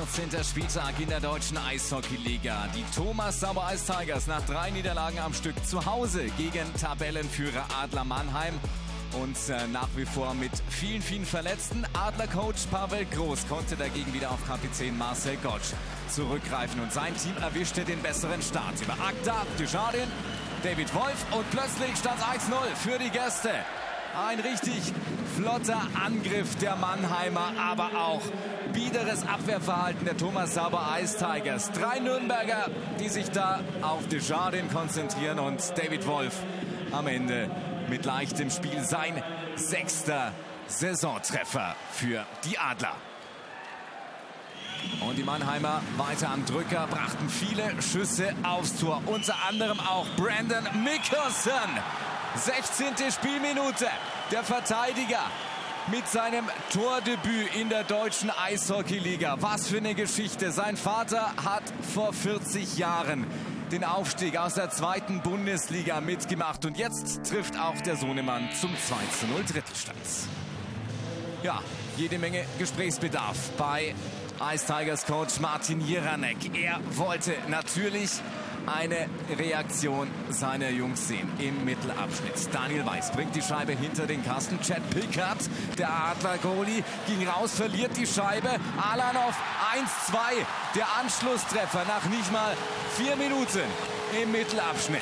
14. Spieltag in der deutschen Eishockeyliga. Die Thomas Sauber Ice Tigers nach 3 Niederlagen am Stück zu Hause gegen Tabellenführer Adler Mannheim. Und nach wie vor mit vielen Verletzten. Adler-Coach Pavel Groß konnte dagegen wieder auf Kapitän Marcel Gottsch zurückgreifen. Und sein Team erwischte den besseren Start. Über Akta, Desjardins, David Wolf und plötzlich stand 1-0 für die Gäste. Ein richtig flotter Angriff der Mannheimer, aber auch biederes Abwehrverhalten der Thomas Sauber Ice Tigers. 3 Nürnberger, die sich da auf Desjardins konzentrieren und David Wolf am Ende mit leichtem Spiel sein 6. Saisontreffer für die Adler. Und die Mannheimer weiter am Drücker, brachten viele Schüsse aufs Tor. Unter anderem auch Brandon Mikkelsen. 16. Spielminute. Der Verteidiger mit seinem Tordebüt in der deutschen Eishockeyliga. Was für eine Geschichte. Sein Vater hat vor 40 Jahren den Aufstieg aus der 2. Bundesliga mitgemacht. Und jetzt trifft auch der Sohnemann zum 2:0 Drittelstand. Ja, jede Menge Gesprächsbedarf bei Ice Tigers Coach Martin Jiranek. Er wollte natürlich eine Reaktion seiner Jungs sehen im Mittelabschnitt. Daniel Weiß bringt die Scheibe hinter den Kasten. Chad Pickard, der Adler-Goalie, ging raus, verliert die Scheibe. Alanov 1-2, der Anschlusstreffer nach nicht mal 4 Minuten im Mittelabschnitt.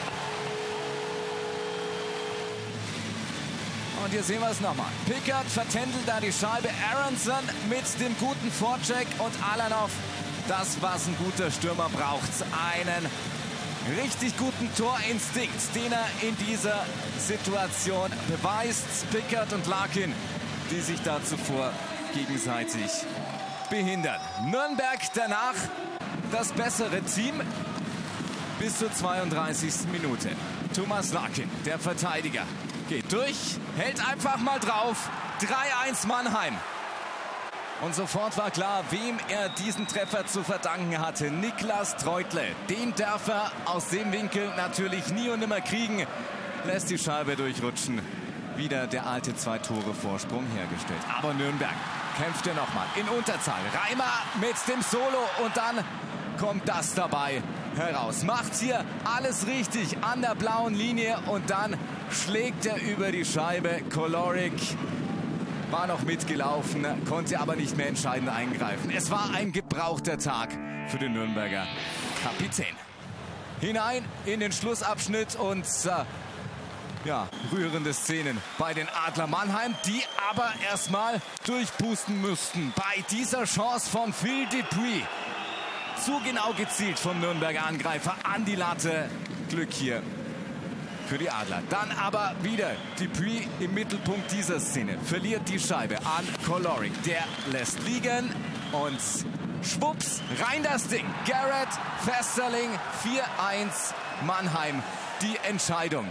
Und hier sehen wir es nochmal. Pickard vertändelt da die Scheibe. Aronson mit dem guten Vorcheck und Alanov. Das, was ein guter Stürmer braucht. Einen richtig guten Torinstinkt, den er in dieser Situation beweist. Pickard und Larkin, die sich da zuvor gegenseitig behindern. Nürnberg danach das bessere Team bis zur 32. Minute. Thomas Larkin, der Verteidiger, geht durch, hält einfach mal drauf. 3-1 Mannheim. Und sofort war klar, wem er diesen Treffer zu verdanken hatte. Niklas Treutle. Den darf er aus dem Winkel natürlich nie und nimmer kriegen. Lässt die Scheibe durchrutschen. Wieder der alte 2-Tore-Vorsprung hergestellt. Aber Nürnberg kämpfte nochmal in Unterzahl. Reimer mit dem Solo und dann kommt das dabei heraus. Macht hier alles richtig an der blauen Linie und dann schlägt er über die Scheibe. Kolorik war noch mitgelaufen, konnte aber nicht mehr entscheidend eingreifen. Es war ein gebrauchter Tag für den Nürnberger Kapitän. Hinein in den Schlussabschnitt und ja, rührende Szenen bei den Adler Mannheim, die aber erstmal durchpusten müssten. Bei dieser Chance von Phil Dupuis. Zu genau gezielt vom Nürnberger Angreifer an die Latte. Glück hier für die Adler. Dann aber wieder Dupuis im Mittelpunkt dieser Szene. Verliert die Scheibe an Kolorik. Der lässt liegen und schwupps, rein das Ding. Garrett Festerling, 4-1 Mannheim. Die Entscheidung.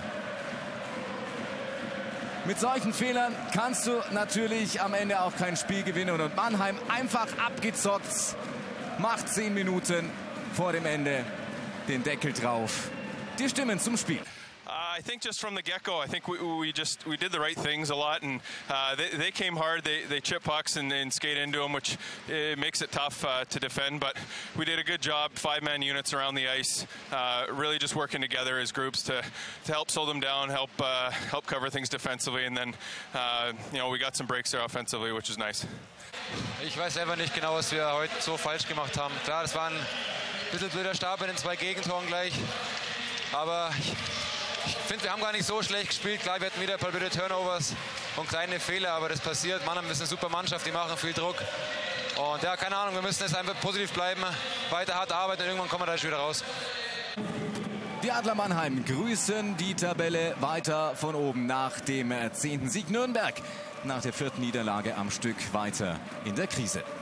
Mit solchen Fehlern kannst du natürlich am Ende auch kein Spiel gewinnen. Und Mannheim einfach abgezockt. Macht 10 Minuten vor dem Ende den Deckel drauf. Die Stimmen zum Spiel. I think just from the get-go, I think we did the right things a lot, and they came hard. They chip pucks and skate into them, which makes it tough to defend. But we did a good job, 5-man units around the ice, really just working together as groups to help slow them down, help cover things defensively, and then we got some breaks there offensively, which is nice. Ich weiß selber nicht genau, was wir heute so falsch gemacht haben. Klar, das war ein bisschen blöder Start bei den 2 Gegentoren gleich, aber ich finde, wir haben gar nicht so schlecht gespielt. Klar, wir hatten wieder ein paar blöde Turnovers und kleine Fehler, aber das passiert. Mannheim ist eine super Mannschaft, die machen viel Druck. Und ja, keine Ahnung, wir müssen jetzt einfach positiv bleiben, weiter hart arbeiten und irgendwann kommen wir da wieder raus. Die Adler Mannheim grüßen die Tabelle weiter von oben nach dem 10. Sieg. Nürnberg nach der 4. Niederlage am Stück weiter in der Krise.